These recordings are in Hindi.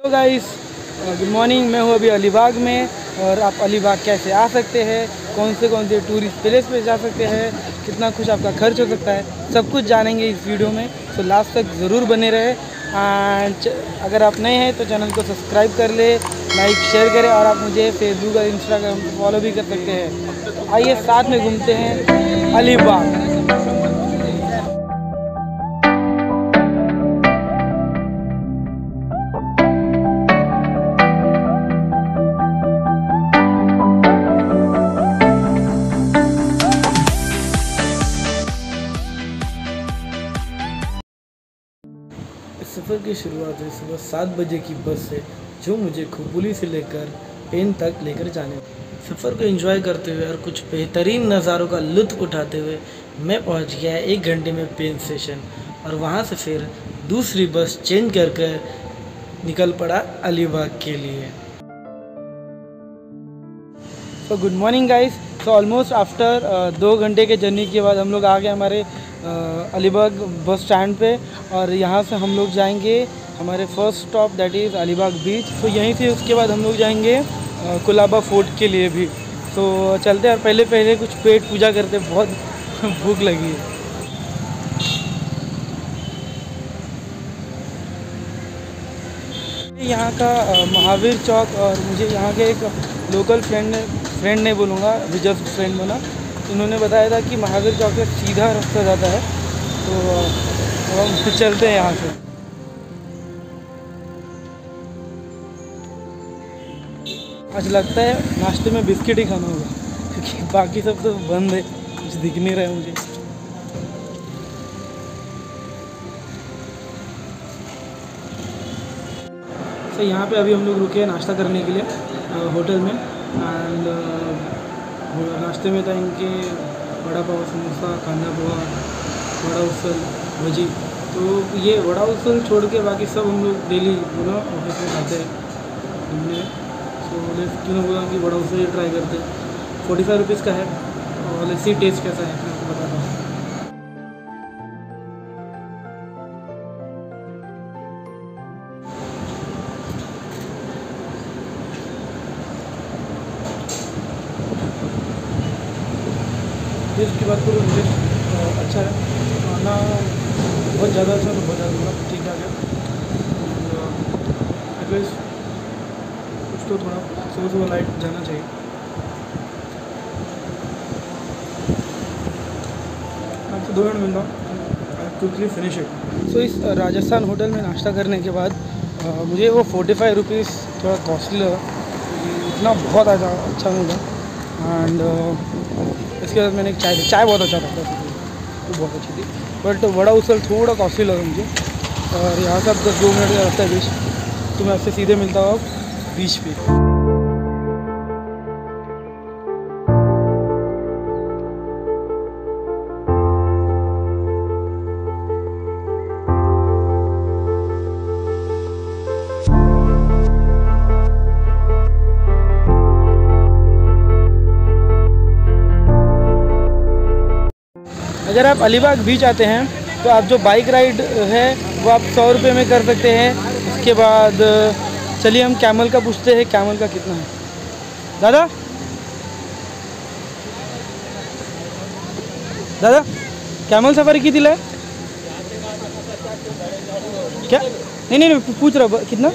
Hello guys, good morning. मैं हूँ अभी अलीबाग में और आप अलीबाग कैसे आ सकते हैं, कौन से टूरिस्ट प्लेस पे जा सकते हैं, कितना कुछ आपका खर्च हो सकता है, सब कुछ जानेंगे इस वीडियो में। तो लास्ट तक ज़रूर बने रहे। एंड अगर आप नए हैं तो चैनल को सब्सक्राइब कर ले, लाइक शेयर करें और आप मुझे फेसबुक और इंस्टाग्राम पर फॉलो भी कर सकते हैं। तो आइए साथ में घूमते हैं अलीबाग। सफ़र की शुरुआत हुई सुबह 7 बजे की बस से, जो मुझे खोपोली से लेकर पेन तक लेकर जाने। सफ़र को एंजॉय करते हुए और कुछ बेहतरीन नज़ारों का लुत्फ़ उठाते हुए मैं पहुंच गया 1 घंटे में पेन स्टेशन और वहां से फिर दूसरी बस चेंज कर निकल पड़ा अलीबाग के लिए। तो good morning guys. So almost after 2 घंटे के जर्नी के बाद हम लोग आ गए हमारे अलीबाग बस स्टैंड पे और यहाँ से हम लोग जाएंगे हमारे first stop that is Alibag beach. तो यहीं से उसके बाद हम लोग जाएंगे कोलाबा फोर्ट के लिए भी। तो चलते हैं, पहले कुछ पेट पूजा करते, बहुत भूख लगी है। यहाँ का महावीर चौक और मुझे यहाँ के एक लोकल फ्रेंड नहीं बोलूँगा, अभी जस्ट फ्रेंड बना, उन्होंने बताया था कि महावीर चौक से सीधा रास्ता जाता है। तो हम चलते हैं यहाँ से। आज लगता है नाश्ते में बिस्किट ही खाना होगा क्योंकि बाकी सब तो बंद है, कुछ दिख नहीं रहा है मुझे। तो यहाँ पे अभी हम लोग रुके हैं नाश्ता करने के लिए होटल में। एंड नाश्ते में था इनके वड़ा पाव, समोसा, कांदा पोहा, वड़ा उसल, भजी। तो ये वड़ा उसल छोड़ के बाकी सब हम लोग डेली ऑफिस में खाते हैं घूमने। तो क्यों बोला कि वड़ा उसल ट्राई करते। 45 रुपीज़ का है और लेट्स सी टेस्ट कैसा है, मैं आपको बताता हूँ। टेस्ट की बात करूँ, टेस्ट अच्छा है। खाना बहुत ज़्यादा अच्छा तो बहुत ज़्यादा ठीक ठाक है। एटलीस्ट कुछ तो थोड़ा सुबह लाइट जाना चाहिए। आपसे 2 मिनट मिलता हूँ, क्विकली फिनिश इट। सो इस राजस्थान होटल में नाश्ता करने के बाद मुझे वो 45 रुपीज़ थोड़ा कॉस्टली लगा, इतना बहुत अच्छा मिला। एंड इसके बाद मैंने एक चाय बहुत अच्छा था, तो बहुत अच्छी थी, बट वड़ा उसल थोड़ा कॉस्टली लगा मुझे। और यहाँ से अब 2 मिनट का रास्ता है बीच, तो मैं आपसे सीधे मिलता हूँ बीच पे। अगर आप अलीबाग बीच आते हैं तो आप जो बाइक राइड है वो आप 100 रुपये में कर सकते हैं। उसके बाद चलिए हम कैमल का पूछते हैं, कैमल का कितना है। दादा कैमल सफारी किती है क्या? नहीं पूछ रहा, कितना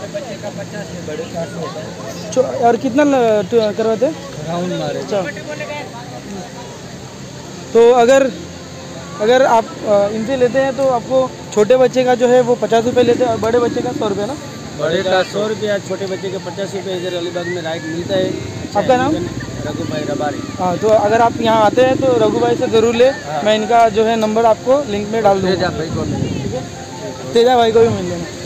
और कितना करवाते हैं? राउंड मारे। अच्छा, तो अगर आप इनसे लेते हैं तो आपको छोटे बच्चे का जो है वो 50 रुपये लेते हैं और बड़े बच्चे का 100 रुपये ना? बड़े का 100 रुपया, छोटे बच्चे का 50 रुपये। इधर अलीबाग में राइड मिलता है। आपका नाम? रघु भाई रबारी। हाँ, तो अगर आप यहाँ आते हैं तो रघु भाई से ज़रूर ले। हाँ। मैं इनका जो है नंबर आपको लिंक में डाल दूँगा। तेजा भाई को मिल, ठीक है, तेजा भाई को भी मिल लेना।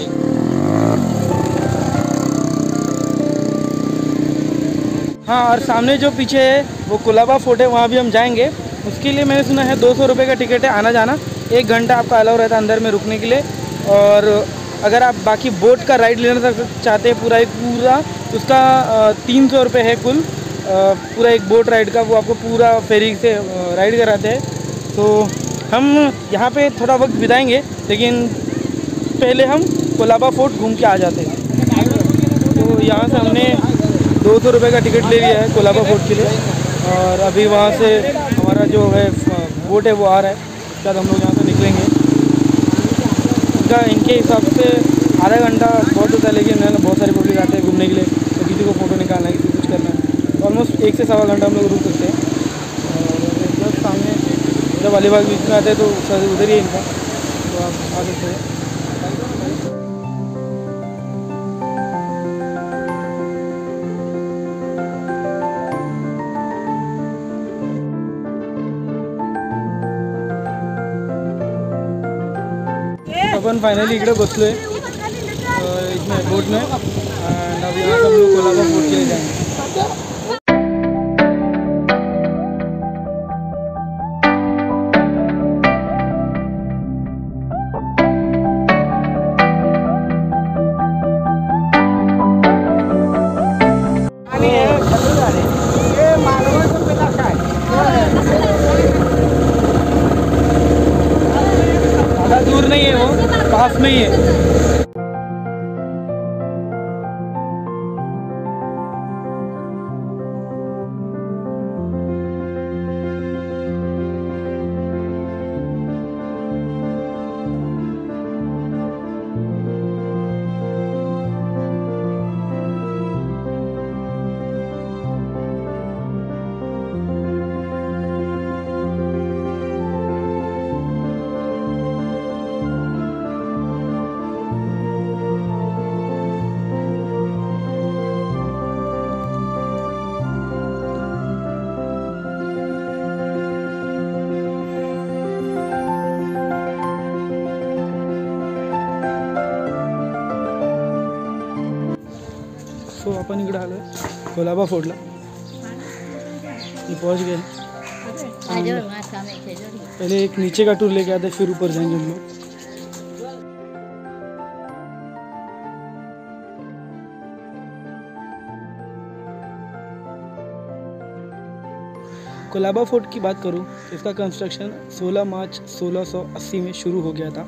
हाँ, और सामने जो पीछे है वो कोलाबा फोर्ट है, वहाँ भी हम जाएंगे। उसके लिए मैंने सुना है 200 रुपये का टिकट है आना जाना, 1 घंटा आपका अलाउ रहता है अंदर में रुकने के लिए। और अगर आप बाकी बोट का राइड लेना चाहते हैं पूरा उसका 300 रुपये है कुल। पूरा एक बोट राइड का वो आपको पूरा फेरी से राइड कराते हैं। तो हम यहाँ पे थोड़ा वक्त बिताएंगे, लेकिन पहले हम कोलाबा फोर्ट घूम के आ जाते हैं। तो यहाँ से हमने 200 रुपये का टिकट ले लिया है कोलाबा फोर्ट के लिए, और अभी वहाँ से हमारा जो है बोट है वो आ रहा है, शायद हम लोग यहाँ से निकलेंगे। इनके हिसाब से आधा घंटा बहुत होता है, लेकिन बहुत सारे पब्लिक आते हैं घूमने के लिए, तो किसी को फ़ोटो निकालना है, किसी को कुछ करना है, ऑलमोस्ट 1 से सवा घंटा हम लोग रुक सकते हैं। और जस्ट सामने जब अलीबाग बीच में आते हैं तो उधर ही है इनका, तो आप आ सकते हैं। अपन फायनली इकडे बसलो आहे इसमें बोट में, एंड अब यहाँ से हम लोग कोलाबा फोर्ट के लिए जाएंगे। ज़्यादा दूर नहीं है, वो पास में ही है। सो अपन इकडे आलो आहे कोलाबा फोर्टला, ये पहुंच गए। पहले एक नीचे का टूर लेके आते, फिर ऊपर जाएंगे हम लोग। कोलाबा फोर्ट की बात करूं, इसका कंस्ट्रक्शन 16 मार्च 1680 में शुरू हो गया था,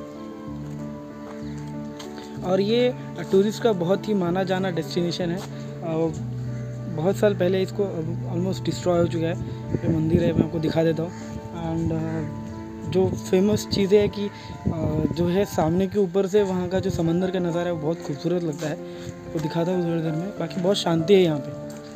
और ये टूरिस्ट का बहुत ही माना जाना डेस्टिनेशन है। बहुत साल पहले इसको ऑलमोस्ट डिस्ट्रॉय हो चुका है। ये मंदिर है, मैं आपको दिखा देता हूँ। एंड जो फेमस चीज़ें है कि जो है सामने के ऊपर से वहाँ का जो समंदर का नज़ारा है वो बहुत खूबसूरत लगता है, वो दिखाता हूँ थोड़ी देर में। बाकी बहुत शांति है यहाँ पे।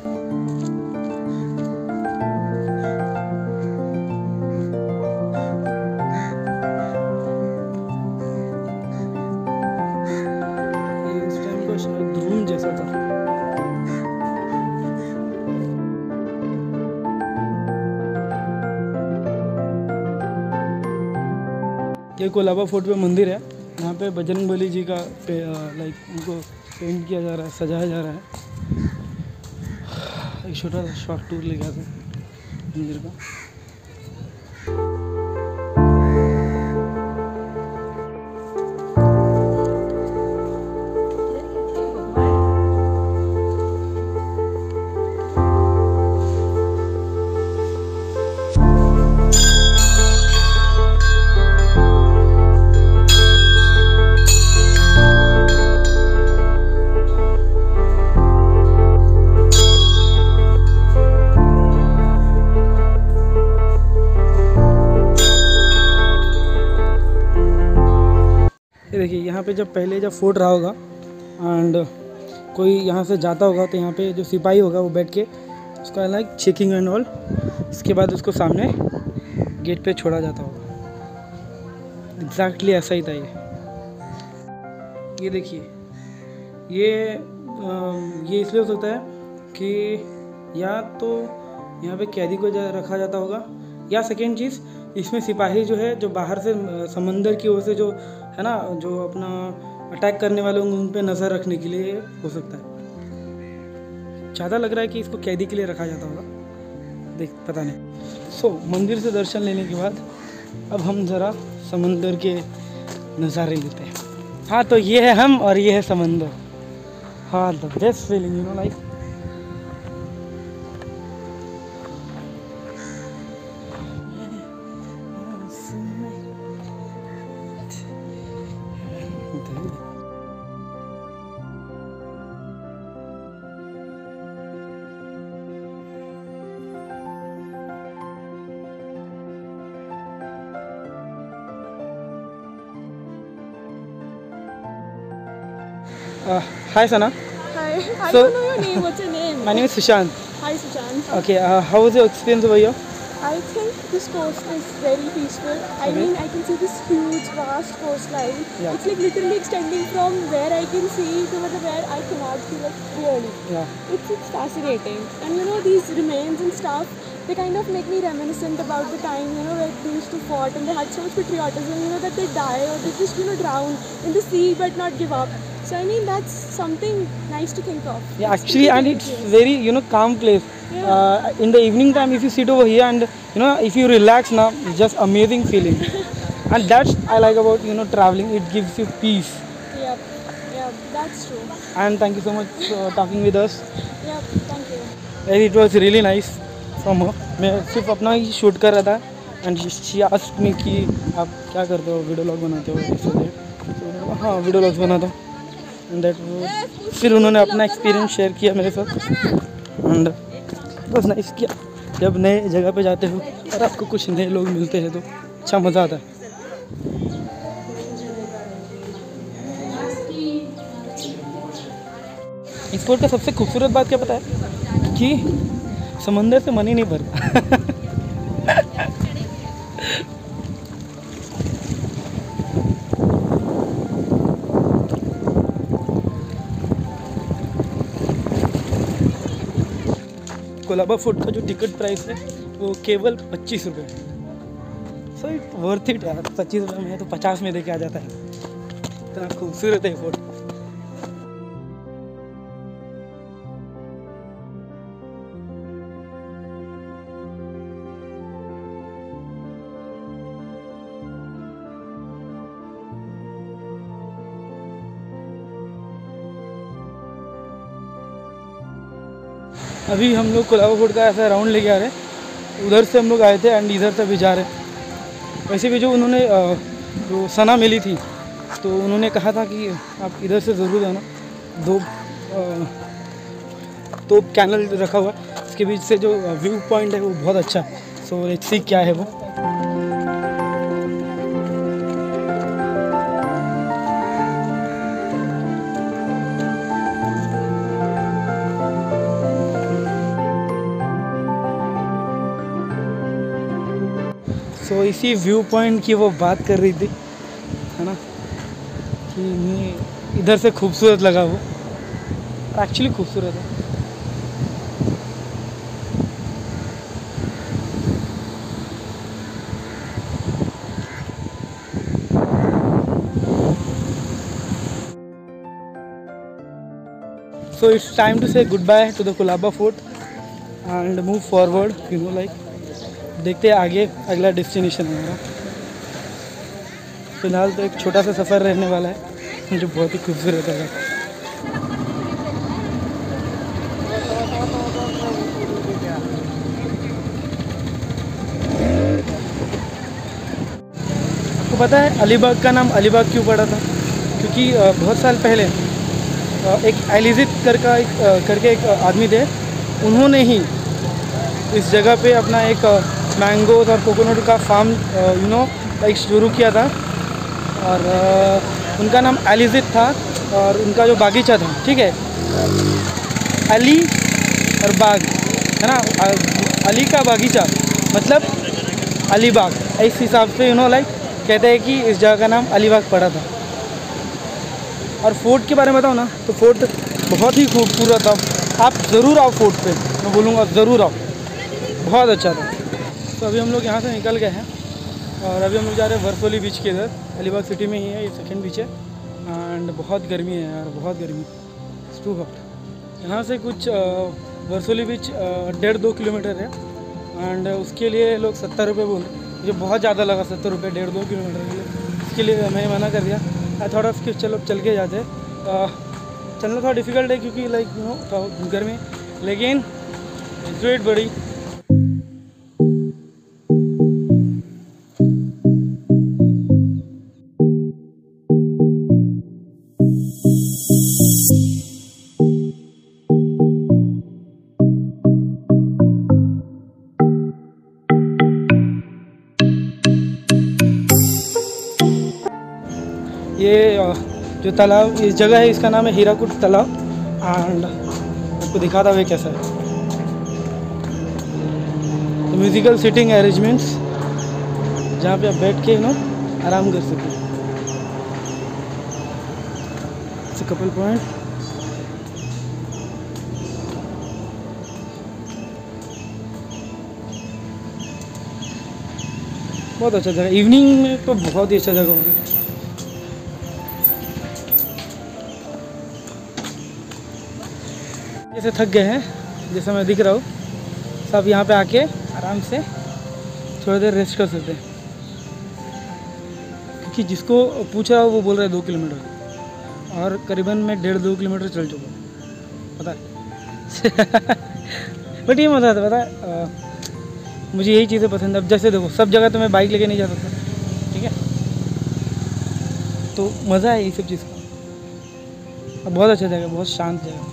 ये कोलाबा फोर्ट पे मंदिर है, यहाँ पे बजरंगबली जी का लाइक उनको पेंट किया जा रहा है, सजाया जा रहा है। एक छोटा सा शॉर्ट टूर लेके आते हैं मंदिर का। देखिए यहाँ पे जब पहले जब फोर्ट रहा होगा एंड कोई यहाँ से जाता होगा तो यहाँ पे जो सिपाही होगा वो बैठ के उसका लाइक चेकिंग एंड ऑल, इसके बाद उसको सामने गेट पे छोड़ा जाता होगा। एग्जैक्टली ऐसा ही था ये देखिए, ये इसलिए हो सकता है कि या तो यहाँ पे कैदी को रखा जाता होगा, या सेकेंड चीज़ इसमें सिपाही जो है जो बाहर से समंदर की ओर से जो है ना, जो अपना अटैक करने वाले होंगे उन पे नज़र रखने के लिए हो सकता है। ज़्यादा लग रहा है कि इसको कैदी के लिए रखा जाता होगा, देख पता नहीं। सो मंदिर से दर्शन लेने के बाद अब हम ज़रा समंदर के नज़ारे लेते हैं। हाँ, तो ये है हम और ये है समंदर। हाँ, the best feeling, you know like. Hi Sana. Hi, I So- don't know your name. What's your name? My name is Sushant. Hi, Sushant. Okay, how was your experience over here? I think this coast is very peaceful. I Okay. mean, I can see this huge, vast coastline. Yeah. It's like literally extending from where I can see to where I cannot see, like really. Yeah. It's fascinating. And you know, these remains and stuff, they kind of make me reminiscent about the time, you know, where they used to fought and they had so much patriotism, you know, that they die or they just, you know, drown in the sea but not give up. So I mean, that's something nice to think of. Yeah, actually, and it's very, you know, calm place. Yeah. In the evening time, if you sit over here and, you know, if you relax now, it's just amazing feeling. And that's I like about, you know, traveling. It gives you peace. Yep, yep, that's true. And thank you so much for talking with us. Yep, thank you. And it was really nice from her. मैं सिर्फ अपना ही शूट कर रहा था एंड शी आस्क्ड मी कि आप क्या करते हो, वीडियो लॉग बनाते हो इसलिए तो हाँ वीडियो लॉग्स बनाता हूँ एंड दैट फिर उन्होंने अपना एक्सपीरियंस शेयर किया मेरे साथ एंड बस नाइस किया। जब नए जगह पे जाते हो और आपको कुछ नए लोग मिलते हैं तो अच्छा मज़ा आता है। इस फोर्ट का सबसे खूबसूरत बात क्या पता है कि समंदर से मन ही नहीं भरता। कोलाबा फोर्ट का जो टिकट प्राइस है वो केवल 25 रुपये है। सो इट वर्थ इट यार, 25 रुपये में तो 50 में देके आ जाता है। इतना खूबसूरत है फोर्ट। अभी हम लोग कोलाबा फोर्ट का ऐसा राउंड लेके आ रहे हैं। उधर से हम लोग आए थे एंड इधर से भी जा रहे हैं। वैसे भी जो उन्होंने जो सना मिली थी तो उन्होंने कहा था कि आप इधर से ज़रूर आना। दो कैनल रखा हुआ है, इसके बीच से जो व्यू पॉइंट है वो बहुत अच्छा है। सो लेट्स सी क्या है वो। सो इसी व्यू पॉइंट की वो बात कर रही थी, है ना, कि मैं इधर से खूबसूरत लगा वो। एक्चुअली खूबसूरत है। So it's time to say goodbye to the Kolaba Fort and move forward, you know, like देखते हैं आगे अगला डेस्टिनेशन हमारा। फिलहाल तो एक छोटा सा सफ़र रहने वाला है जो बहुत ही खूबसूरत है। आपको पता है अलीबाग का नाम अलीबाग क्यों पड़ा था? क्योंकि बहुत साल पहले एक एलिजित करके एक आदमी थे, उन्होंने ही इस जगह पे अपना एक मैंगोज और कोकोनट का फार्म यू नो लाइक शुरू किया था। और उनका नाम एलिजित था और उनका जो बागीचा था, ठीक है, अली और बाग, है ना, अली का बागीचा मतलब अलीबाग। इस हिसाब से यू नो लाइक कहते हैं कि इस जगह का नाम अलीबाग पड़ा था। और फोर्ट के बारे में बताऊँ ना तो फोर्ट बहुत ही खूबसूरत था। आप ज़रूर आओ फोर्ट पे, मैं बोलूँगा ज़रूर आओ, बहुत अच्छा था। तो अभी हम लोग यहाँ से निकल गए हैं और अभी हम लोग जा रहे हैं वर्सोली बीच के इधर। अलीबाग सिटी में ही है, ये सेकंड बीच है एंड बहुत गर्मी है यार, बहुत गर्मी, इट्स टू हॉट। यहाँ से कुछ वर्सोली बीच 1.5-2 किलोमीटर है एंड उसके लिए लोग 70 रुपये बोल रहे। मुझे बहुत ज़्यादा लगा 70 रुपये 1.5-2 किलोमीटर के लिए। इसके लिए मैं मना कर दिया। आई थॉट ऑफ कि चलो चल के जाते। चलना थोड़ा डिफ़िकल्ट है क्योंकि लाइक यू नो गर्मी, लेकिन इट्स बड़ी। ये जो तालाब इस जगह है इसका नाम है हीराकुड तालाब। एंड आपको दिखाता हुआ कैसा है म्यूजिकल सिटिंग अरेंजमेंट्स जहाँ पे आप बैठ के आराम कर सकें। It's a couple point. बहुत अच्छा जगह, इवनिंग में तो बहुत ही अच्छा जगह होगा। जैसे थक गए हैं, जैसा मैं दिख रहा हूँ, सब यहाँ पे आके आराम से थोड़ी देर रेस्ट कर सकते हैं। क्योंकि जिसको पूछ रहा हूँ वो बोल रहा है 2 किलोमीटर, और करीबन मैं 1.5-2 किलोमीटर चल चुका हूँ, पता है। बट ये मज़ा आता है, पता है। मुझे यही चीज़ें पसंद है। अब जैसे देखो, सब जगह तो मैं बाइक लेके नहीं जा सकता, ठीक है, तो मज़ा है ये सब चीज़ का। बहुत अच्छा जगह, बहुत शांत जगह।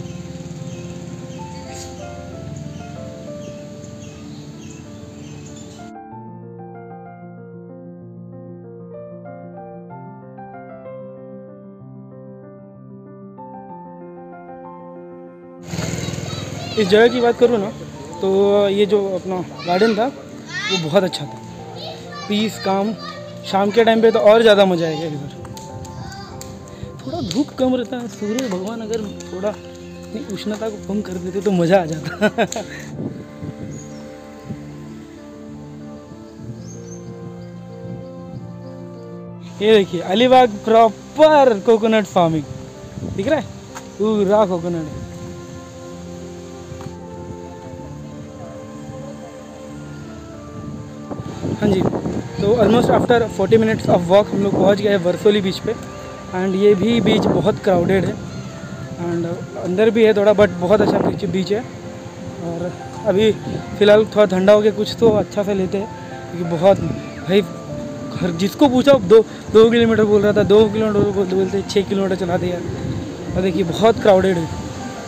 इस जगह की बात करूँ ना, तो ये जो अपना गार्डन था वो बहुत अच्छा था, पीस काम। शाम के टाइम पे तो और ज़्यादा मज़ा आएगा इधर। थोड़ा धूप कम रहता है, सूर्य भगवान अगर थोड़ा अपनी उष्णता को कम कर देते तो मज़ा आ जाता। ये देखिए अलीबाग प्रॉपर कोकोनट फार्मिंग दिख रहा है, पूरा कोकोनट है। हाँ जी, तो almost after 40 minutes of walk हम लोग पहुँच गए हैं वर्सोली बीच पे। एंड ये भी बीच बहुत क्राउडेड है, एंड अंदर भी है थोड़ा, बट बहुत अच्छा बीच है। और अभी फ़िलहाल थोड़ा ठंडा हो गया, कुछ तो अच्छा से लेते हैं, क्योंकि बहुत भाई हर जिसको पूछा 2 किलोमीटर बोल रहा था, 2 किलोमीटर बोलते 6 किलोमीटर चला दिया। और देखिए बहुत क्राउडेड है।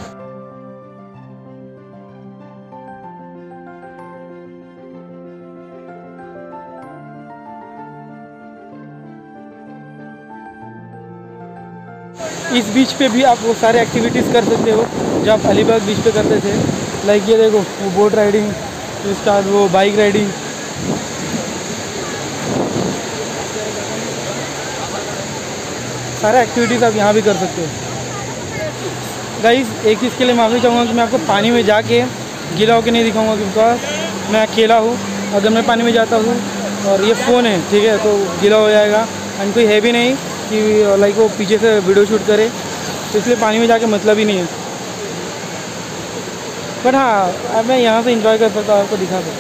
इस बीच पे भी आप वो सारे एक्टिविटीज़ कर सकते हो जो आप अलीबाग बीच पे करते थे। लाइक ये देखो, वो बोट राइडिंग, उसके बाद वो बाइक राइडिंग, सारे एक्टिविटीज़ आप यहाँ भी कर सकते हो। गाइस, एक चीज़ के लिए माफ़ी चाहूँगा कि मैं आपको पानी में जाके गीला होकर नहीं दिखाऊंगा, क्योंकि मैं अकेला हूँ। अगर मैं पानी में जाता हूँ और ये फ़ोन है, ठीक है, तो गीला हो जाएगा। एंड कोई है भी नहीं कि लाइक वो पीछे से वीडियो शूट करे, तो इसलिए पानी में जाके मतलब ही नहीं है। बट हाँ, अब मैं यहाँ से इंजॉय कर सकता हूँ, आपको दिखा सकता हूँ।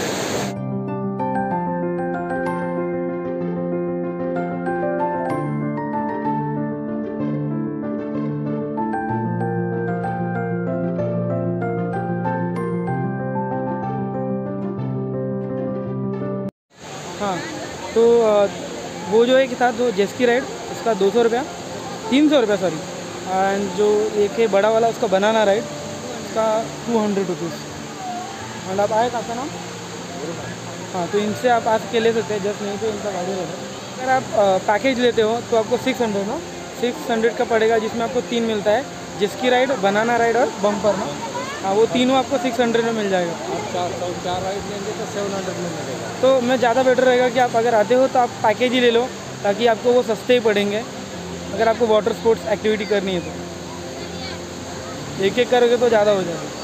हाँ, तो वो जो एक था जो जेस्की राइड, उसका 200 रुपया, 300 रुपया सॉरी। एंड जो एक है बड़ा वाला, उसका बनाना राइड, उसका 200 रुपीज़। एंड आप आए, आपका नाम? हाँ, तो इनसे आप आ के ले सकते हैं, जस्ट नहीं तो इनका गाड़ी रहता है। अगर आप पैकेज लेते हो तो आपको 600 का पड़ेगा, जिसमें आपको 3 मिलता है, जेस्की राइड, बनाना राइड और बम्पर ना। हाँ, वो तीनों आपको 600 में मिल जाएगा। चार राइड लेंगे तो 700 में मिलेगा। तो मैं ज़्यादा बेटर रहेगा कि आप अगर आते हो तो आप पैकेज ही ले लो, ताकि आपको वो सस्ते ही पड़ेंगे। अगर आपको वाटर स्पोर्ट्स एक्टिविटी करनी है तो एक करोगे तो ज़्यादा हो जाएगा।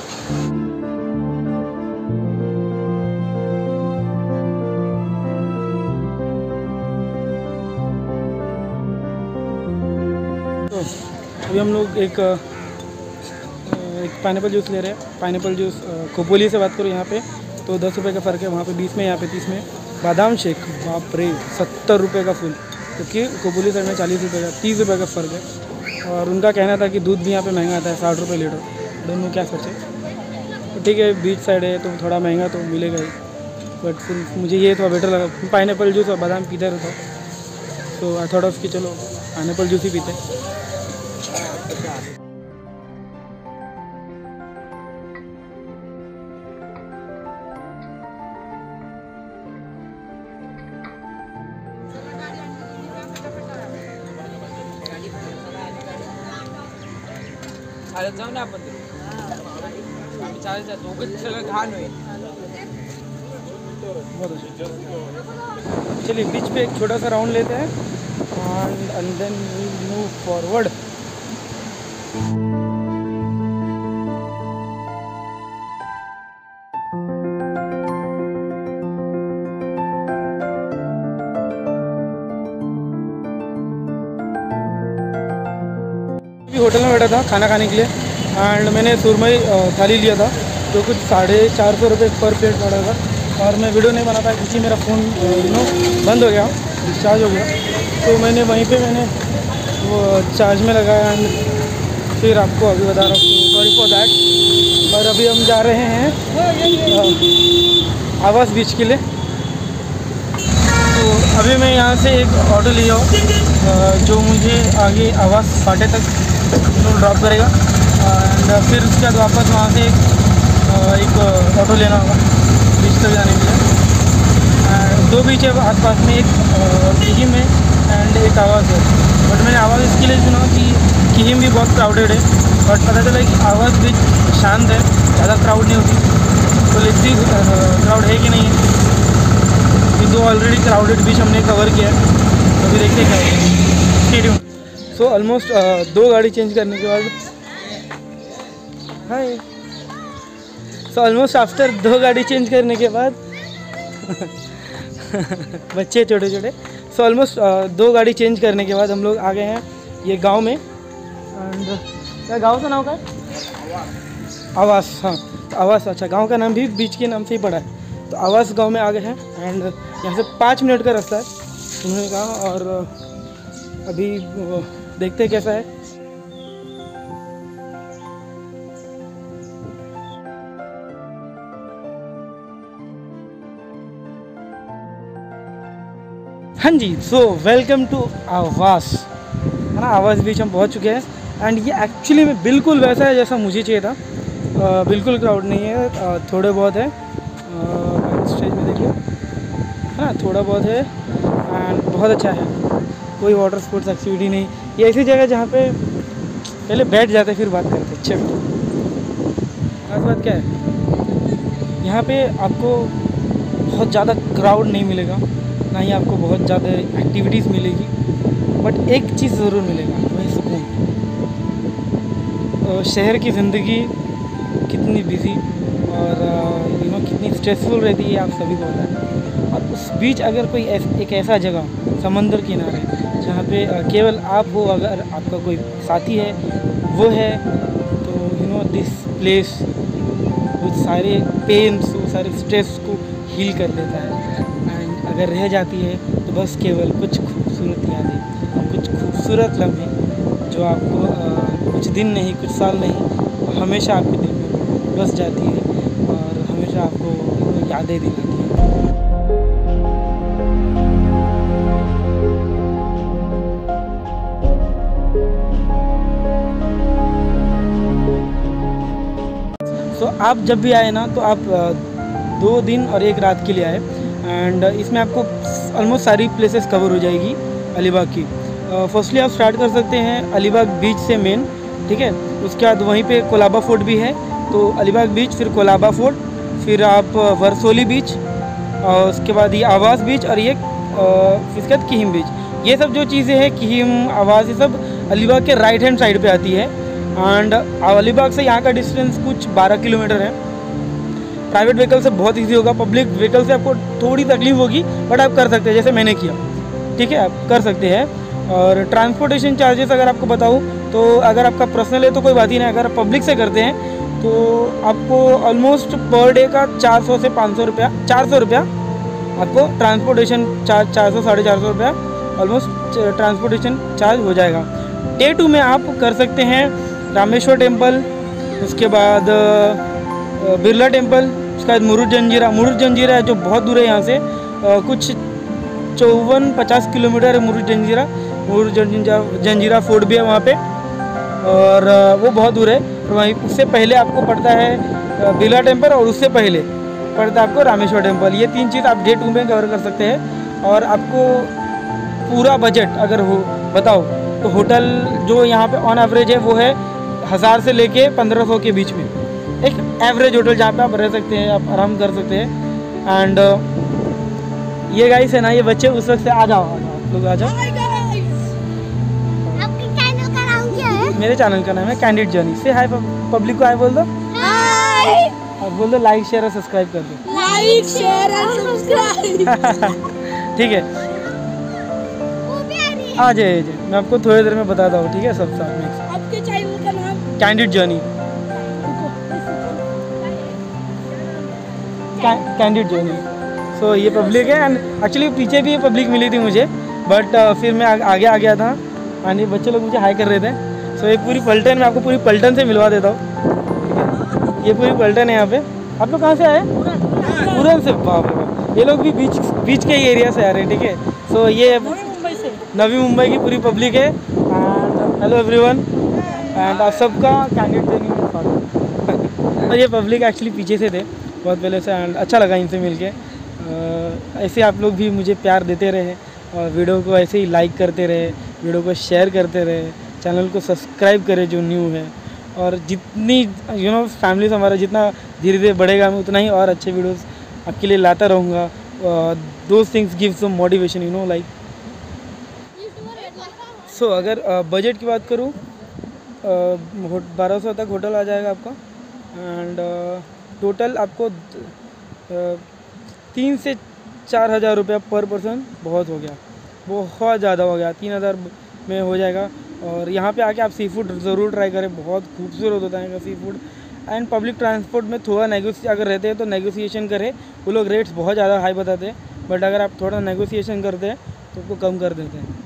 तो अभी हम लोग एक पाइनएप्पल जूस ले रहे हैं। पाइनएप्पल जूस खोपोली से बात करूँ यहाँ पे तो 10 रुपये का फ़र्क है, वहाँ पे 20 में, यहाँ पे 30 में। बादाम शेक, बाप रे, 70 रुपये का फुल, क्योंकि खोपोली साइड में 40 रुपये का, 30 रुपये का फ़र्क है। और उनका कहना था कि दूध भी यहाँ पे महंगा आता है, 60 रुपये लीटर। दोनों क्या सोचे, तो ठीक है, बीच साइड है तो थोड़ा महंगा तो मिलेगा ही, बट फिर मुझे ये थोड़ा बेटर लगा। पाइनएप्पल जूस और बादाम पीते रहता हूँ, तो आई थॉट ऑफ कि चलो पाइनएप्पल जूस ही पीते हैं। चालत जाऊ ना आपण आम्ही चालत जातो दोघं सगळं घाण होईल. चलिए बीच पे एक छोटा सा राउंड लेते हैं and then we move forward. Hotel में बैठा था खाना खाने के लिए एंड मैंने सुरमई थाली लिया था जो कुछ 450 रुपये पर प्लेट पड़ा था. और मैं वीडियो नहीं बना पाया क्योंकि मेरा फ़ोन बंद हो गया, डिस्चार्ज हो गया. तो मैंने वहीं पे वो चार्ज में लगाया एंड फिर आपको अभी बता रहा हूँ. Sorry for that. और अभी हम जा रहे हैं आवास बीच के लिए. तो अभी मैं यहाँ से एक ऑटो लिया हूँ जो मुझे आगे आवास फाटे तक ड्रॉप करेगा एंड फिर उसके बाद वापस वहाँ से एक ऑटो लेना होगा बीच तक जाने के लिए. दो बीच है आसपास में, एक किहिम है एंड एक आवास है. बट मैंने आवास इसके लिए चुना कि किहिम भी बहुत क्राउडेड है बट पता चला कि आवास बीच शांत है, ज़्यादा क्राउड नहीं होती. तो लेट्स सी क्राउड है कि नहीं है. ये दो ऑलरेडी क्राउडेड बीच हमने कवर किया है, तो अभी देखते क्या है. सो ऑलमोस्ट 2 गाड़ी चेंज करने के बाद हाय. सो ऑलमोस्ट आफ्टर 2 गाड़ी चेंज करने के बाद बच्चे छोटे छोटे. सो ऑलमोस्ट 2 गाड़ी चेंज करने के बाद हम लोग आ गए हैं ये गांव में. एंड क्या गांव का नाम का है? आवास. हाँ आवास. अच्छा गांव का नाम भी बीच के नाम से ही पड़ा है. तो आवास गांव में आ गए हैं एंड यहाँ से 5 मिनट का रास्ता है उन्होंने कहा. और अभी देखते हैं कैसा है. हाँ जी. सो वेलकम टू आवास, है ना. आवास बीच हम पहुँच चुके हैं एंड ये एक्चुअली में बिल्कुल वैसा है जैसा मुझे चाहिए था. बिल्कुल क्राउड नहीं है, थोड़े बहुत है. स्टेज में देखिए, है ना, थोड़ा बहुत है एंड बहुत अच्छा है. कोई वाटर स्पोर्ट्स एक्टिविटी नहीं. ये ऐसी जगह जहाँ पे पहले बैठ जाते फिर बात करते. चलो खास बात क्या है, यहाँ पे आपको बहुत ज़्यादा क्राउड नहीं मिलेगा, ना ही आपको बहुत ज़्यादा एक्टिविटीज़ मिलेगी. बट एक चीज़ ज़रूर मिलेगा, वही सुकून. शहर की ज़िंदगी कितनी बिजी और कितनी स्ट्रेसफुल रहती है आप सभी को पता है. और उस बीच अगर कोई एक ऐसा जगह समंदर किनारे जहाँ पे केवल आप हो, अगर आपका कोई साथी है वो है, तो दिस प्लेस वो सारे पेन्स, वो सारे स्ट्रेस को हील कर देता है. एंड अगर रह जाती है तो बस केवल कुछ खूबसूरत यादें और कुछ खूबसूरत लम्हे जो आपको कुछ दिन नहीं, कुछ साल नहीं, हमेशा आपके दिल में बस जाती है और हमेशा आपको यादें दिलाती है. सो आप जब भी आए ना तो आप 2 दिन और 1 रात के लिए आए एंड इसमें आपको ऑलमोस्ट सारी प्लेसेस कवर हो जाएगी अलीबाग की. फर्स्टली आप स्टार्ट कर सकते हैं अलीबाग बीच से मेन, ठीक है. उसके बाद वहीं पे कोलाबा फोर्ट भी है, तो अलीबाग बीच, फिर कोलाबा फोर्ट, फिर आप वर्सोली बीच, और उसके बाद ये आवास बीच और ये इसके बाद किहिम बीच. ये सब जो चीज़ें हैं किहिम, आवास, ये सब अलीबाग के राइट हैंड साइड पे आती है. एंड अलीबाग से यहाँ का डिस्टेंस कुछ 12 किलोमीटर है. प्राइवेट व्हीकल से बहुत इजी होगा, पब्लिक व्हीकल से आपको थोड़ी तकलीफ होगी बट आप कर सकते हैं जैसे मैंने किया, ठीक है, आप कर सकते हैं. और ट्रांसपोर्टेशन चार्जेस अगर आपको बताऊँ तो अगर आपका पर्सनल है तो कोई बात ही नहीं. अगर आप पब्लिक से करते हैं तो आपको ऑलमोस्ट पर डे का 400 से 500 रुपया, 400 रुपया आपको ट्रांसपोर्टेशन चार्ज, 400 साढ़े 400 रुपया ऑलमोस्ट ट्रांसपोर्टेशन चार्ज हो जाएगा. डे 2 में आप कर सकते हैं रामेश्वर टेम्पल, उसके बाद बिरला टेम्पल, उसके बाद मुरुड जंजीरा. मुरुड जंजीरा है जो बहुत दूर है यहाँ से, कुछ 54-50 किलोमीटर है मुरुड जंजीरा. मुरुड जंजीरा फोर्ट भी है वहाँ पे और वो बहुत दूर है. और वहीं उससे पहले आपको पड़ता है बिरला टेम्पल और उससे पहले पड़ता है आपको रामेश्वर टेम्पल. ये 3 चीज़ आप डे 2 में कवर कर सकते हैं. और आपको पूरा बजट अगर हो बताओ तो होटल जो यहाँ पे ऑन एवरेज है वो है 1000 से लेके 1500 के बीच में, एक एवरेज होटल जहाँ पे आप रह सकते हैं, आप आराम कर सकते हैं। एंड ये गाइस है ना, ये बच्चे उस वक्त से आ जाओ आप लोग आ जाओ। आपके चैनल का नाम क्या है? मेरे चैनल का नाम है कैंडिड जर्नी। से हाय पब्लिक को हाय बोल दो, हाय, और बोल दो लाइक शेयर और सब्सक्राइब कर दो। Like share and subscribe. ठीक है, वो भी आ रही है। आ जाइए, मैं आपको थोड़ी देर में बताता हूँ, ठीक है, सब साथ में। आपके चैनल का नाम? Candid journey, candid journey. So ये पब्लिक है, एंड एक्चुअली पीछे भी ये पब्लिक मिली थी मुझे, बट फिर मैं आगे आ गया था, एंड ये बच्चे लोग मुझे हाई कर रहे थे। सो ये पूरी पलटन, मैं आपको पूरी पलटन से मिलवा देता हूँ, ठीक है। ये पूरी पलटन है यहाँ पे। आप लोग कहाँ से आए? पूरन से। बाप रे बाप, ये लोग भी बीच के ही एरिया से आ रहे हैं, ठीक है। सो ये मुंबई से। नवी मुंबई की पूरी पब्लिक है। एंड हेलो एवरीवन, एंड आप सबका कैंडिड जर्नी में स्वागत। और ये पब्लिक एक्चुअली पीछे से थे बहुत पहले से, एंड अच्छा लगा इनसे मिलके। ऐसे आप लोग भी मुझे प्यार देते रहे, और वीडियो को ऐसे ही लाइक करते रहे, वीडियो को शेयर करते रहे, चैनल को सब्सक्राइब करें जो न्यू है। और जितनी फैमिली से हमारा जितना धीरे धीरे बढ़ेगा, मैं उतना ही और अच्छे वीडियोस आपके लिए लाता रहूँगा। Those things give some motivation, like. So अगर बजट की बात करूँ, 1200 तक होटल आ जाएगा आपका। एंड टोटल आपको 3 से 4 हज़ार रुपया पर पर्सन बहुत हो गया, बहुत ज़्यादा हो गया। 3000 में हो जाएगा। और यहाँ पे आके आप सी फूड ज़रूर ट्राई करें, बहुत खूबसूरत होता है यहाँ का seafood. And public transport में थोड़ा अगर रहते हैं तो नेगोशिएशन करें, वो लोग रेट्स बहुत ज़्यादा हाई बताते हैं, बट अगर आप थोड़ा नेगोशिएशन करते हैं तो उसको कम कर देते हैं।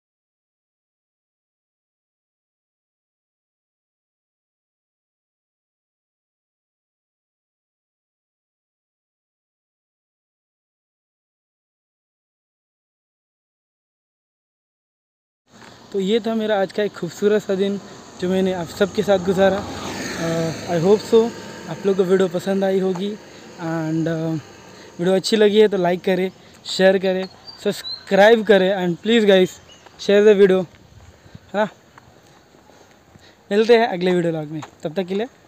तो ये था मेरा आज का एक खूबसूरत सा दिन जो मैंने आप सबके साथ गुजारा। आई होप सो आप लोग को वीडियो पसंद आई होगी। एंड वीडियो अच्छी लगी है तो लाइक करें, शेयर करें, सब्सक्राइब करें, and please guys share the video, है ना। मिलते हैं अगले वीडियो लॉग में, तब तक के लिए